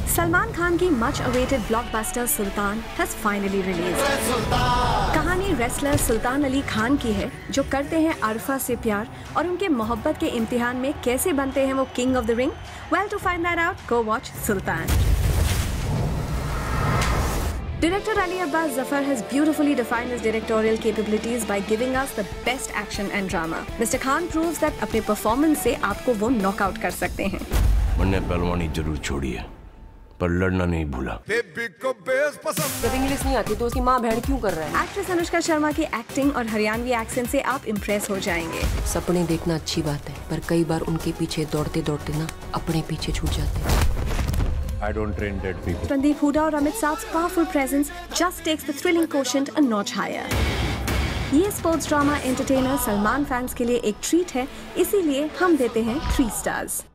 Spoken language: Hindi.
सलमान खान की much awaited blockbuster Sultan has finally released। कहानी रेसलर सुल्तान अली खान की है, जो करते हैं अरफा से प्यार और उनके मोहब्बत के इम्तिहान में कैसे बनते हैं वो king of the ring. Well, to find that out, go watch Sultan. Director Ali Abbas Zafar has beautifully defined his directorial capabilities by giving us the best action and drama. Mr. Khan proves that अपने performance से आपको वो knockout कर सकते हैं। मैंने पहलवानी जरूर छोड़ी है, पर लड़ना नहीं भूला। जब इंग्लिश नहीं आती तो उसकी माँ बहन क्यों कर रहा है? एक्ट्रेस अनुष्का शर्मा की एक्टिंग और हरियाणवी एक्सेंट से आप इम्प्रेस हो जाएंगे। सपने देखना अच्छी बात है, पर कई बार उनके पीछे दौड़ते दौड़ते ना अपने पीछे छूट जाते हैं। I don't train dead people. Randeep Hooda और अमित साथ's powerful presence just takes the thrilling quotient a notch higher। ये sports drama entertainer Salman fans के लिए एक ट्रीट है, इसीलिए हम देते हैं 3 स्टार्स।